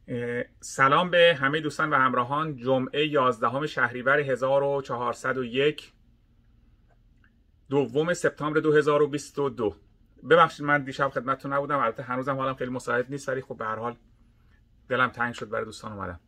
سلام به همه دوستان و همراهان. جمعه 11 شهریور 1401 2 سپتامبر 2022. ببخشید من دیشب خدمتتون نبودم، البته هنوزم حالم خیلی مساعد نیست، ولی خب به هر حال دلم تنگ شد برای دوستان اومدم.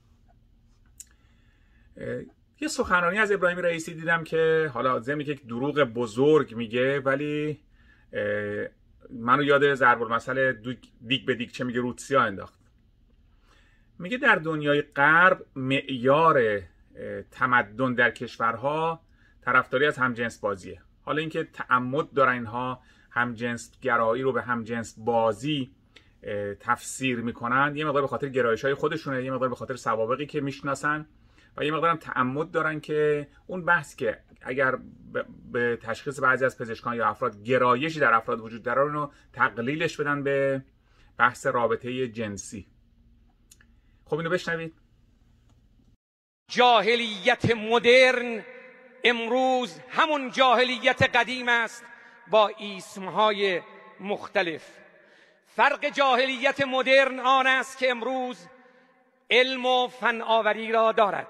یه سخنرانی از ابراهیم رئیسی دیدم که حالا ضمن که یک دروغ بزرگ میگه، ولی منو یاد ضرب المثل دیگ به دیگ چه میگه روتسیا انداخت. میگه در دنیای غرب معیار تمدن در کشورها طرفداری از همجنس بازیه. حالا اینکه تعمد دارن اینها همجنس گرایی رو به همجنس بازی تفسیر میکنن، یه مقدار به خاطر گرایش‌های خودشونه، یه مقدار به خاطر سوابقی که میشناسن، و یه مقدار هم تعمد دارن که اون بحث که اگر به تشخیص بعضی از پزشکان یا افراد گرایشی در افراد وجود داره رو تقلیلش بدن به بحث رابطه جنسی. خب اینو بشنوید. جاهلیت مدرن امروز همون جاهلیت قدیم است با اسمهای مختلف. فرق جاهلیت مدرن آن است که امروز علم و فناوری را دارد،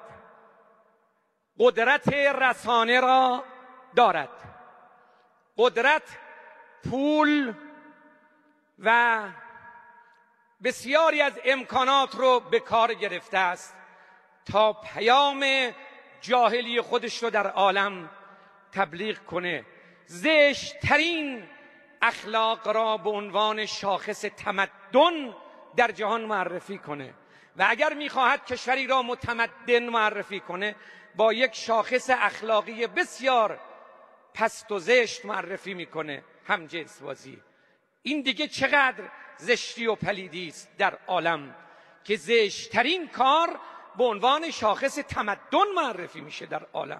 قدرت رسانه را دارد، قدرت، پول و بسیاری از امکانات رو به کار گرفته است تا پیام جاهلی خودش رو در عالم تبلیغ کنه. زشت‌ترین اخلاق را به عنوان شاخص تمدن در جهان معرفی کنه، و اگر میخواهد کشوری را متمدن معرفی کنه با یک شاخص اخلاقی بسیار پست و زشت معرفی میکنه، همجنس بازی. این دیگه چقدر زشتی و پلیدی است در عالم که زشت‌ترین کار به عنوان شاخص تمدن معرفی میشه در عالم.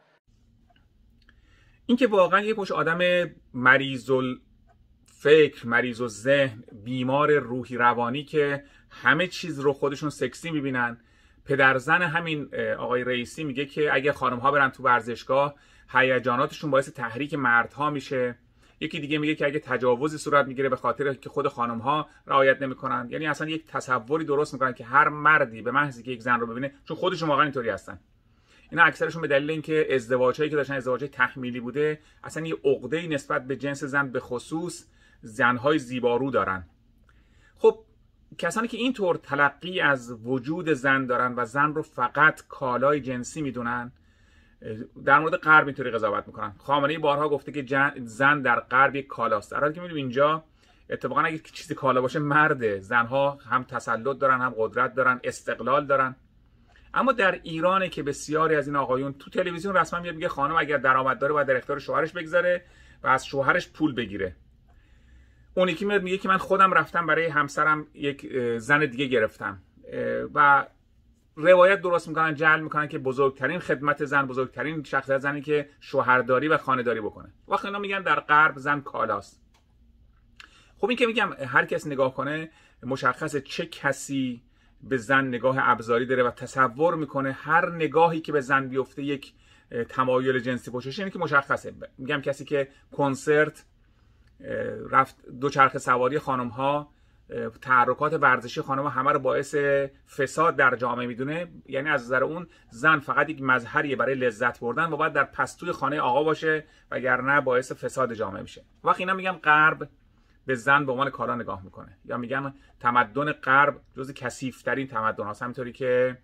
این که واقعا یک مش آدم مریض الفکر، مریض الذهن، بیمار روحی روانی که همه چیز رو خودشون سکسی میبینن. پدرزن همین آقای رئیسی میگه که اگه خانم ها برن تو ورزشگاه هیجاناتشون باعث تحریک مردها میشه. یکی دیگه میگه که اگه تجاوزی صورت میگیره به خاطر که خود خانم ها رعایت نمیکنن، یعنی اصلا یک تصوری درست میکنن که هر مردی به محضی که یک زن رو ببینه، چون خودشون واقعا اینطوری هستن، اینا اکثرشون به دلیل اینکه ازدواجایی که داشتن ازدواج تحمیلی بوده، اصلا یه عقده‌ای نسبت به جنس زن، به خصوص زنهای زیبارو دارن. خب کسانی که اینطور تلقی از وجود زن دارن و زن رو فقط کالای جنسی میدونن، در مورد غرب اینطوری قضاوت میکنن. خامنه‌ای بارها گفته که زن در غرب یک کالاست، در حالی که میبینیم اینجا اتفاقا اگه چیزی کالا باشه مرده. زنها هم تسلط دارن، هم قدرت دارن، استقلال دارن. اما در ایرانه که بسیاری از این آقایون تو تلویزیون رسما میاد میگه خانم اگر درآمد داره باید در اختیار شوهرش بگذاره و از شوهرش پول بگیره. اون یکی میاد میگه که من خودم رفتم برای همسرم یک زن دیگه گرفتم، و روایت درست میکنن، جعل میکنن که بزرگترین خدمت زن، بزرگترین شخصیت زنی که شوهرداری و خانه‌داری بکنه. وقتی اینا میگن در غرب زن کالاست. خب این که میگم هر کس نگاه کنه مشخصه چه کسی به زن نگاه ابزاری داره و تصور میکنه هر نگاهی که به زن بیفته یک تمایل جنسی پشتشه. اینه که مشخصه. میگم کسی که کنسرت رفت، دوچرخه سواری خانم ها، تحرکات ورزشی خانم ها، همه رو باعث فساد در جامعه میدونه، یعنی از نظر اون زن فقط یک مظهریه برای لذت بردن و باید در پستوی خانه آقا باشه، وگرنه باعث فساد جامعه میشه. وقتی اینا میگم غرب به زن به عنوان کالا نگاه میکنه، یا میگن تمدن غرب جز کثیف‌ترین تمدن هاست، همینطوری که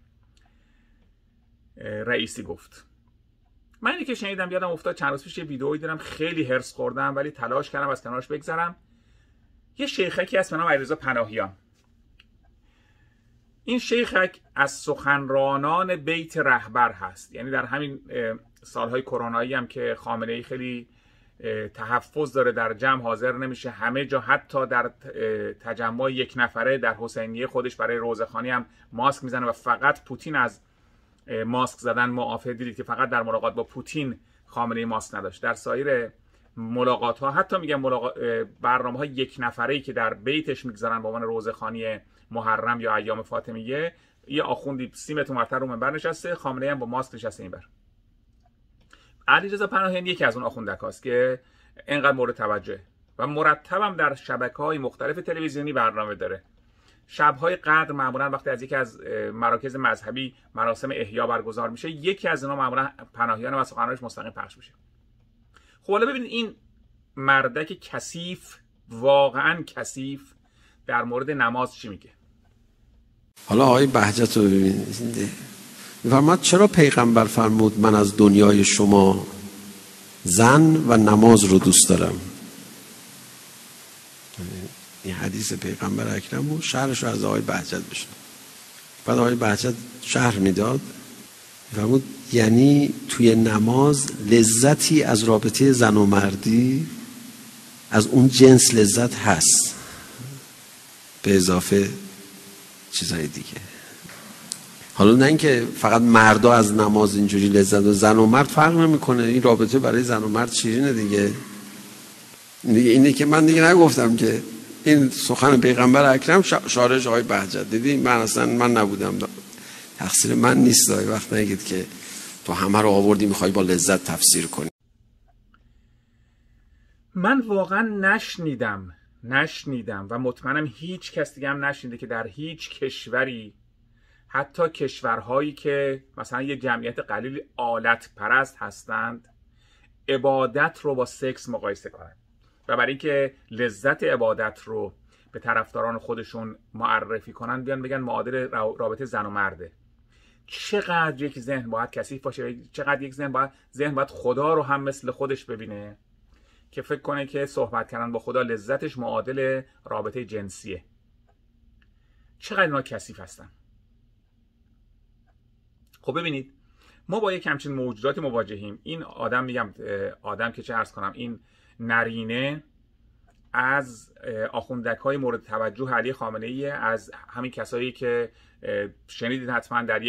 رئیسی گفت. من اینی که شنیدم یادم افتاد، چند روز پیش یه ویدئویی دیدم، خیلی هرس خوردم ولی تلاش کردم از کنارش بگذرم. یه شیخکی هست به نام علیرضا پناهیان. این شیخک از سخنرانان بیت رهبر هست، یعنی در همین سالهای کرونایی هم که خامنه‌ای خیلی تحفظ داره، در جمع حاضر نمیشه، همه جا، حتی در تجمع یک نفره در حسینیه خودش برای روزخوانی هم ماسک میزنه و فقط پوتین از ماسک زدن معافی. دیدید که فقط در ملاقات با پوتین خامنه‌ای ماسک نداشت. در سایر ملاقات ها، حتی میگم برنامه های یک نفره‌ای که در بیتش میگذارن به عنوان روزخوانی محرم یا ایام فاطمیه، یه آخوندی 30 متر اونورتر رو منبر نشسته، خامنه‌ای هم با ماسک نشسته اینور. علیرضا پناهیان یکی از اون آخوندکاست که اینقدر مورد توجه و مرتبم در شبکه‌های مختلف تلویزیونی برنامه داره. شب‌های قدر معمولا وقتی از یکی از مراکز مذهبی مراسم احیا برگزار میشه، یکی از اینا معمولا پناهیان و سخنرانیش مستقیم پخش میشه. خب حالا ببینید این مردک کثیف، واقعا کثیف، در مورد نماز چی میگه. حالا آقای بهجت رو ببینید، می‌فرماد چرا پیغمبر فرمود من از دنیای شما زن و نماز رو دوست دارم. این حدیث پیغمبر اکرم بود، شرحش رو از آقای بهجت بشن. بعد آقای بهجت شرح میداد، فرمود یعنی توی نماز لذتی از رابطه زن و مردی از اون جنس لذت هست، به اضافه چیزهای دیگه. حالا نه اینکه فقط مردا از نماز اینجوری لذت و زن و مرد فرق نمیکنه، این رابطه برای زن و مرد شیرینه دیگه. اینه که من دیگه نگفتم که این سخن پیغمبر اکرم شارح آقای بهجت. دیدی من نبودم، تقصیر من نیست. وقت نگید که تو همه رو آوردی میخوای با لذت تفسیر کنی. من واقعا نشنیدم و مطمئنم هیچ کس دیگه هم نشنیده که در هیچ کشوری، حتی کشورهایی که مثلا یه جمعیت قلیل آلت پرست هستند، عبادت رو با سکس مقایسه کنند و برای اینکه لذت عبادت رو به طرفداران خودشون معرفی کنن بیان بگن معادل رابطه زن و مرده. چقدر یک ذهن باید کثیف باشه، چقدر یک ذهن باید خدا رو هم مثل خودش ببینه که فکر کنه که صحبت کردن با خدا لذتش معادل رابطه جنسیه. چقدر اینا کثیف هستن. خب ببینید، ما با یک همچین موجوداتی مواجهیم. این آدم که چه عرض کنم، این نرینه از آخوندک‌های مورد توجه علی خامنه‌ای، از همین کسایی که شنیدید حتما در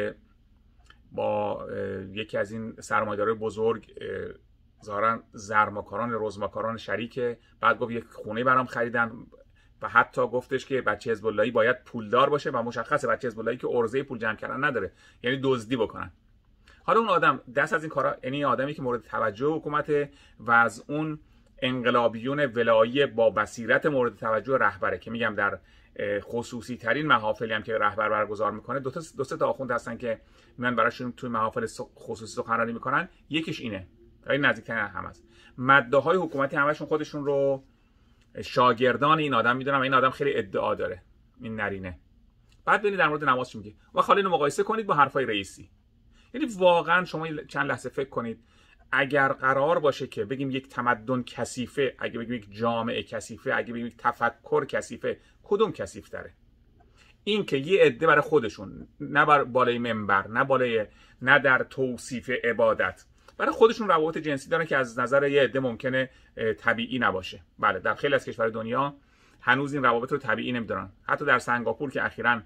با یکی از این سرمایه‌دارای بزرگ ظاهراً زرماکاران رزماکاران شریکه، بعد گفت یک خونه برام خریدن و حتی گفتش که بچه حزب اللهی باید پولدار باشه و مشخصه بچه حزب اللهی که عرضه پول جمع کردن نداره، یعنی دزدی بکنن. حالا اون آدم دست از این کارا، یعنی آدمی که مورد توجه حکومت و از اون انقلابیون ولایی با بصیرت مورد توجه رهبره، که میگم در خصوصی ترین محافلی هم که رهبر برگزار میکنه دو سه تا آخوند هستن که من براشون توی محافل خصوصی سخنرانی میکنن. یکیش اینه، این نزدیکترین هم هست. مداهای حکومتی همشون خودشون رو شاگردان این آدم میدونن و این آدم خیلی ادعا داره، این نرینه. بعد ببینید در مورد نماز چی میگه و خالی اینو مقایسه کنید با حرفای رئیسی. یعنی واقعا شما چند لحظه فکر کنید، اگر قرار باشه که بگیم یک تمدن کثیفه، اگه بگیم یک جامعه کثیفه، اگه بگیم یک تفکر کثیفه، کدوم کثیف تره؟ این که یه عده برای خودشون، نه بر بالای منبر، نه در توصیف عبادت، برای خودشون روابط جنسی دارن که از نظر یه عده ممکنه طبیعی نباشه. بله، در خیلی از کشورهای دنیا هنوز این روابط رو طبیعی نمیدونن. حتی در سنگاپور که اخیراً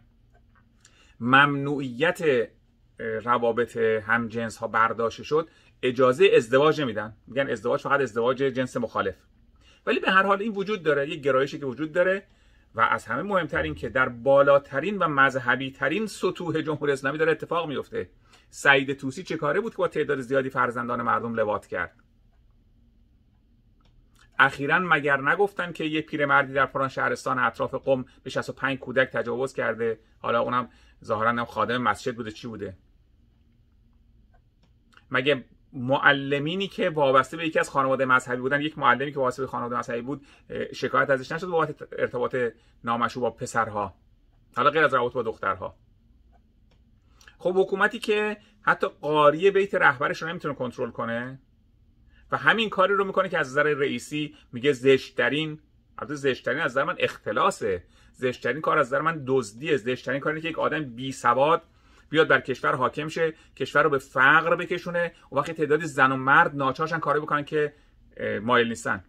ممنوعیت روابط همجنس ها برداشته شد، اجازه ازدواج نمیدن، میگن ازدواج فقط ازدواج جنس مخالف. ولی به هر حال این وجود داره، یک گرایشی که وجود داره و از همه مهمتر این که در بالاترین و مذهبی ترین سطوح جمهوری اسلامی داره اتفاق میفته. سعید طوسی چه کاره بود که با تعداد زیادی فرزندان مردم لواط کرد؟ اخیراً مگر نگفتن که یک پیرمردی در فلان شهرستان اطراف قم به 65 کودک تجاوز کرده؟ حالا اونم ظاهراً خادم مسجد بوده، چی بوده؟ مگه معلمینی که وابسته به یکی از خانواده مذهبی بودن، یک معلمی که وابسته به خانواده مذهبی بود، شکایت ازش نشد بابت ارتباط نامشروع با پسرها، حالا غیر از روابط با دخترها؟ خب حکومتی که حتی قاری بیت رهبرش رو نمیتونه کنترل کنه و همین کاری رو میکنه که از نظر رئیسی میگه زشت‌ترین، البته زشت‌ترین از نظر من اختلاسه، زشت‌ترین کار از نظر من دزدیه، زشت‌ترین کاری که یک آدم بی سواد بیاد بر کشور حاکم شه، کشور رو به فقر بکشونه و وقتی تعدادی زن و مرد ناچارشن کاری بکنن که مایل نیستن.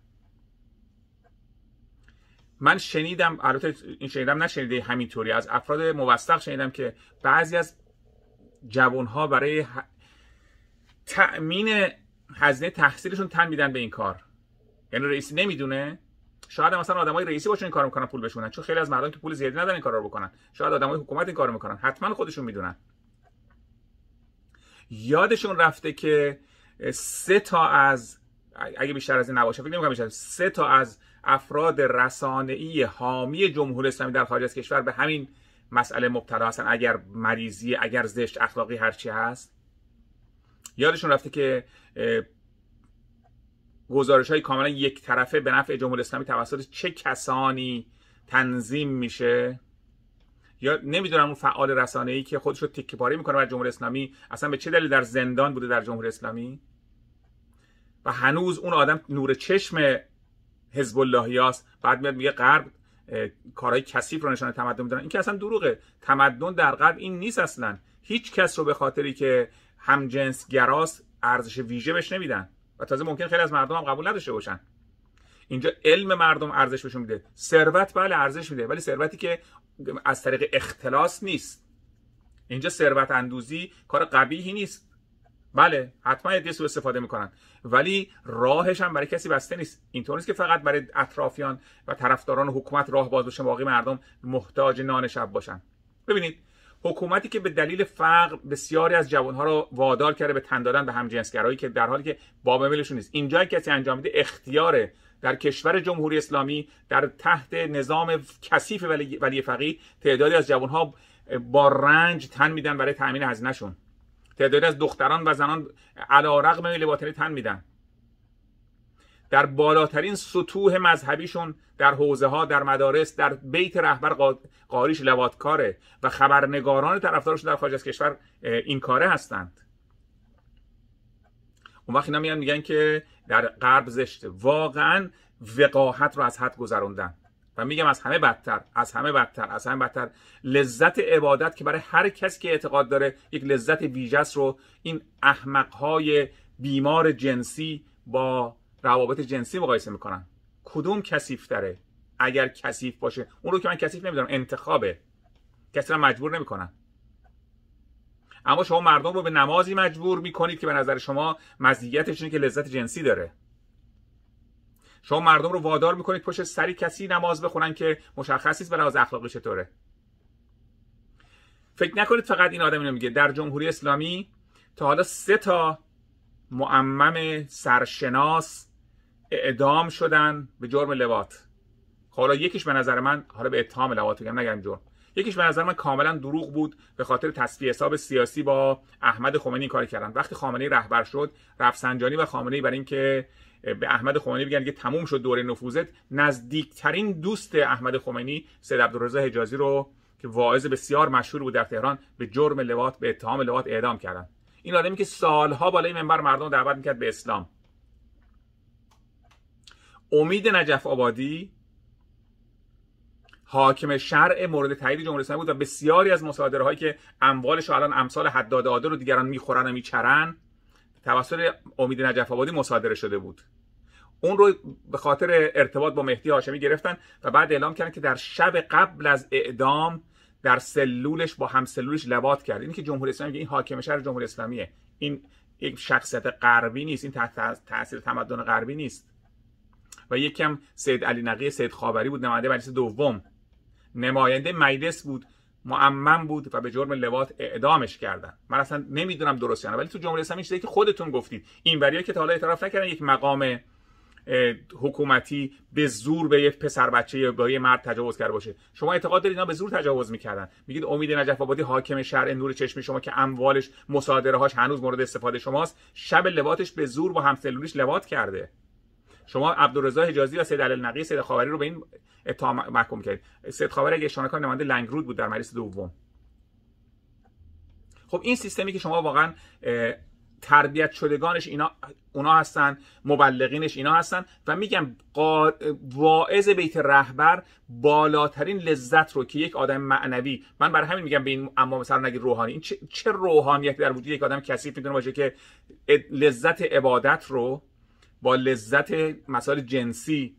من شنیدم، البته این شنیدم نشنیده همینطوری، از افراد موثق شنیدم که بعضی از جوانها برای تأمین هزینه تحصیلشون تن میدن به این کار. یعنی رئیسی نمیدونه، شاید مثلا آدمای رئیسی باشن این کارو میکنن پول بشونن، چون خیلی از مردم که پول زیادی ندارن این کارا رو بکنن. شاید آدمای حکومت این کارو میکنن، حتما خودشون میدونن. یادشون رفته که 3 تا از، اگه بیشتر از این نباشه فکر نمی‌کنم بیشتر، 3 تا از افراد رسانه‌ای حامی جمهوری اسلامی در خارج از کشور به همین مسئله مبتلا هستن، اگر مریضی، اگر زشت اخلاقی هرچی هست. یادشون رفته که گزارش‌های کاملا یک طرفه به نفع جمهوری اسلامی توسط چه کسانی تنظیم میشه. یا نمیدونم اون فعال رسانه‌ای که خودش رو تکه‌پاره میکنه بر جمهوری اسلامی اصلا به چه دلیل در زندان بوده در جمهوری اسلامی و هنوز اون آدم نور چشم حزب اللهیاست. بعد میاد میگه غرب کارهای کثیف رو نشانه تمدن میدونن. این که اصلا دروغه. تمدن در غرب این نیست اصلا. هیچ کس رو به خاطری که هم جنس گراست ارزش ویژه بهش نمیدن و تازه ممکن خیلی از مردم هم قبول نداشته باشن. اینجا علم مردم ارزش بهشون میده، ثروت بله ارزش میده، ولی ثروتی که از طریق اختلاس نیست. اینجا ثروت اندوزی کار قبیحی نیست، بله حتما ادعای سوء استفاده میکنن، ولی راهش هم برای کسی بسته نیست. اینطور نیست که فقط برای اطرافیان و طرفداران حکومت راه باز بشه، باقی مردم محتاج نان شب باشن. ببینید حکومتی که به دلیل فقر بسیاری از جوانها رو وادار کرده به تن دادن به همجنسگرایی که در حالی که باب میلشون نیست، اینجا کسی انجام میده اختیاره. در کشور جمهوری اسلامی در تحت نظام کثیف ولی فقیه تعدادی از جوانها با رنج تن میدن برای تامین هزینه‌شون. تعدادی از دختران و زنان علیرغم میل باطنی تن میدن. در بالاترین سطوح مذهبیشون در حوزه ها، در مدارس، در بیت رهبر قاریش لواطکاره و خبرنگاران طرفدارشون در خارج از کشور این کاره هستند. اون وقت اینا میگن که در غرب زشته. واقعا وقاحت رو از حد گذروندن و میگم از همه بدتر لذت عبادت که برای هر کسی که اعتقاد داره یک لذت ویژه است رو این احمقهای بیمار جنسی با روابط جنسی مقایسه میکنن. کدوم کثیف‌تره؟ اگر کثیف باشه، اون رو که من کثیف نمیدونم، انتخابه، کسی رو مجبور نمیکنن. اما شما مردم رو به نمازی مجبور میکنید که به نظر شما مزیتش اینه که لذت جنسی داره. شما مردم رو وادار میکنید پشت سری کسی نماز بخونن که مشخص نیست به لحاظ اخلاقی چطوره. فکر نکنید فقط این آدم اینو میگه. در جمهوری اسلامی تا حالا 3 معمم سرشناس اعدام شدن به جرم لواط. حالا یکیش به نظر من، حالا به اتهام لواط میگم نگم جرم، یکیش به نظر من کاملا دروغ بود، به خاطر تصفیه حساب سیاسی با احمد خمینی کار کردن. وقتی خامنه‌ای رهبر شد، رفسنجانی و خامنه‌ای برای اینکه به احمد خمینی بگن که تموم شد دوره نفوذت، نزدیکترین دوست احمد خمینی سید عبدالرضا حجازی رو که واعظ بسیار مشهور بود در تهران به جرم لواط، به اتهام لواط اعدام کردن. این آدمی که سالها بالای منبر مردم دعوت میکرد به اسلام. امید نجف آبادی حاکم شرع مورد تایید جمهوری اسلامی بود و بسیاری از مصادره هایی که اموالش الان امثال حداد عادل رو دیگران میخورن و میچرن توسط امید نجف آبادی مصادره شده بود. اون رو به خاطر ارتباط با مهدی هاشمی گرفتن و بعد اعلام کردن که در شب قبل از اعدام در سلولش با همسلولش لواط کرد. این که جمهوری اسلامی، این حاکم شهر جمهوری اسلامیه، این یک شخصیت غربی نیست، این تحت تاثیر تمدن غربی نیست. و یکم سید علی نقی سید خاوری بود، نماینده مجلس دوم، نماینده مجلس بود، معمم بود و به جرم لواط اعدامش کردن. من اصلا نمیدونم درست یا نه، ولی تو جمهوری اسلامی چیزی که خودتون گفتید، این وریا که تا حالا اعتراف نکردن یک مقام حکومتی به زور به یک پسر بچه یا به یک مرد تجاوز کرده باشه. شما اعتقاد دارید اینا به زور تجاوز میکردن؟ میگید امید نجف آبادی حاکم شهر نور چشمی شما که اموالش، مصادره هاش هنوز مورد استفاده شماست، شب لواطش به زور با همسلولیش لواط کرده. شما عبدالرضا حجازی و سید علی نقی سید خاوری رو به این اتهام محکوم کردید. سید خاوری اگه اشاره کنم نماینده لنگرود بود در مجلس دوم. خب این سیستمی که شما واقعا تربیت شدگانش اونا هستن، مبلغینش اینا هستن و میگم واعظ بیت رهبر بالاترین لذت رو که یک آدم معنوی، من برای همین میگم به این، اما مثلا نگید روحانی، این چه روحانیتی در وجود یک آدم کثیف میتونه باشه که لذت عبادت رو با لذت مسائل جنسی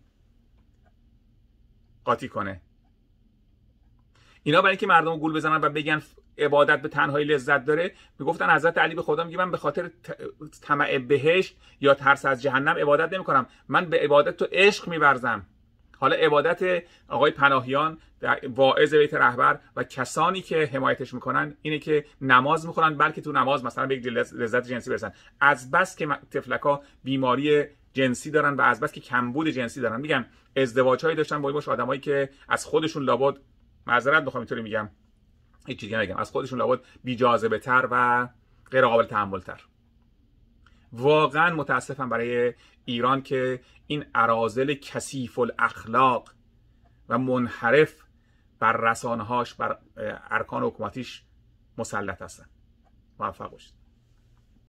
قاطی کنه. اینا برای اینکه مردم گول بزنن و بگن عبادت به تنهایی لذت داره، میگفتن حضرت علی به خدا میگه من به خاطر طمع بهشت یا ترس از جهنم عبادت نمیکنم، من به عبادت تو عشق میورزم. حالا عبادت آقای پناهیان، واعظ بیت رهبر و کسانی که حمایتش میکنن اینه که نماز میخونن، بلکه تو نماز مثلا به یک لذت جنسی برسن. از بس که تفلکا بیماری جنسی دارن و از بس که کمبود جنسی دارن، میگم ازدواجهایی داشتن با آدمایی که از خودشون لابد، معذرت میخوام اینطوری میگم، هیچ چیزی نمیگم، از خودشون لابد بی جاذبه تر و غیر قابل تحمل تر. واقعا متاسفم برای ایران که این اراذل کثیف الاخلاق و منحرف بر رسانه‌هاش، بر ارکان حکومتیش مسلط هستن. موفق باشید.